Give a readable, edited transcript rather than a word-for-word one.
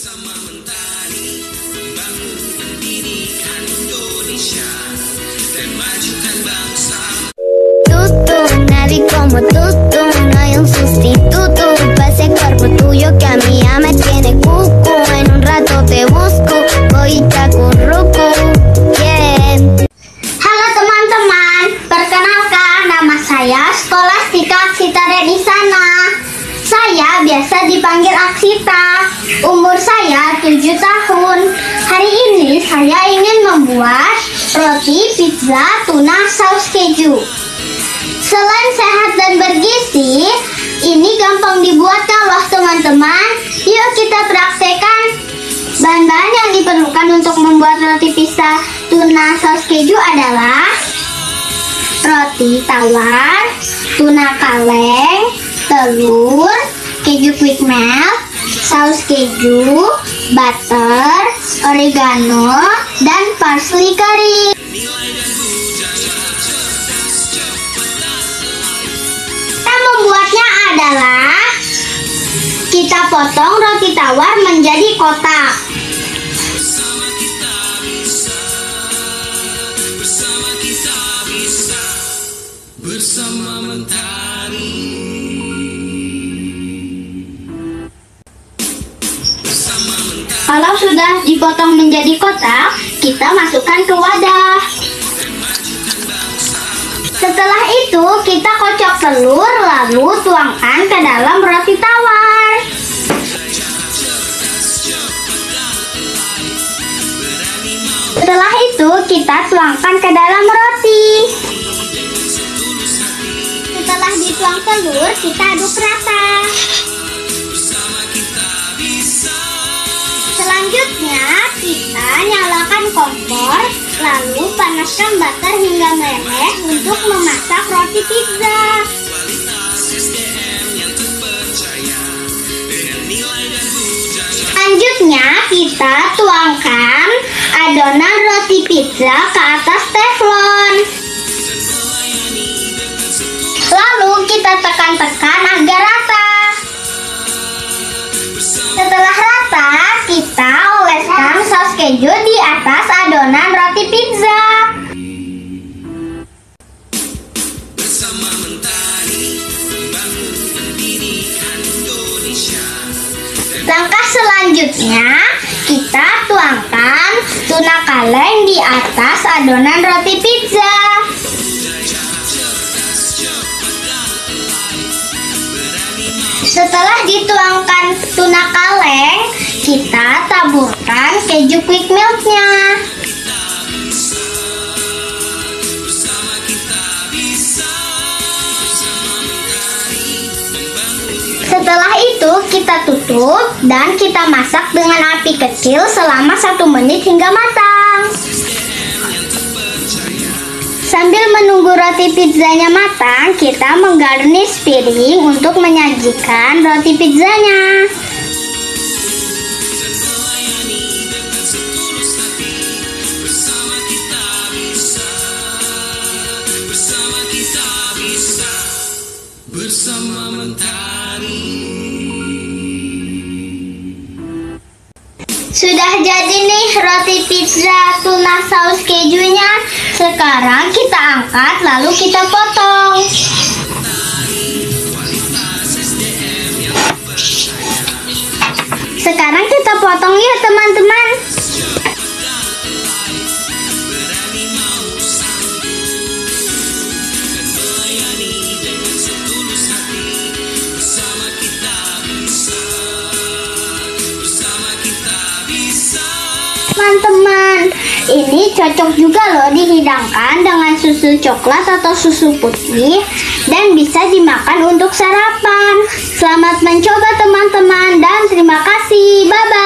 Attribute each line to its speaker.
Speaker 1: Bersama Mentari membangun pendidikan Indonesia dan majukan bangsa.
Speaker 2: Tutu, nadie como tú, no hay un sustituto. Pase cuerpo tuyo que a mí ya me tiene cuco. En un rato te busco, voy a curruco. Yeah.
Speaker 3: Halo teman-teman, perkenalkan nama saya Skolastika Aksita Redisana. Saya biasa dipanggil Aksita. Umur saya 7 tahun. Hari ini saya ingin membuat roti pizza tuna saus keju. Selain sehat dan bergizi, ini gampang dibuatnya loh teman-teman. Yuk kita praktekkan. Bahan-bahan yang diperlukan untuk membuat roti pizza tuna saus keju adalah roti tawar, tuna kaleng, telur, keju quick melt, saus keju, butter, oregano, dan parsley kering. Cara membuatnya adalah kita potong roti tawar menjadi kotak.
Speaker 1: Bersama Mentari.
Speaker 3: Kalau sudah dipotong menjadi kotak, kita masukkan ke wadah. Setelah itu, kita kocok telur lalu tuangkan ke dalam roti tawar. Setelah itu, kita tuangkan ke dalam roti. Setelah dituang telur, kita aduk rata. Selanjutnya, kita nyalakan kompor, lalu panaskan butter hingga meleleh untuk memasak roti pizza. Selanjutnya, kita tuangkan adonan roti pizza ke atas teflon. Lalu kita tekan-tekan agar rata. Setelah rata, kita oleskan saus keju di atas adonan roti pizza.
Speaker 1: Bersama Mentari membangun pendidikan Indonesia.
Speaker 3: Langkah selanjutnya, kita tuangkan tuna kaleng di atas adonan roti pizza. Setelah dituangkan tuna kaleng, kita taburkan keju quick meltnya. Setelah itu kita tutup dan kita masak dengan api kecil selama 1 menit hingga matang. Sambil menunggu roti pizzanya matang, kita menggarnish piring untuk menyajikan roti pizzanya.
Speaker 1: Bersama Mentari.
Speaker 3: Sudah jadi nih roti pizza tuna saus kejunya. Sekarang kita angkat lalu kita potong. Sekarang kita potong ya teman-teman. Teman-teman, ini cocok juga loh dihidangkan dengan susu coklat atau susu putih dan bisa dimakan untuk sarapan. Selamat mencoba teman-teman dan terima kasih. Bye-bye.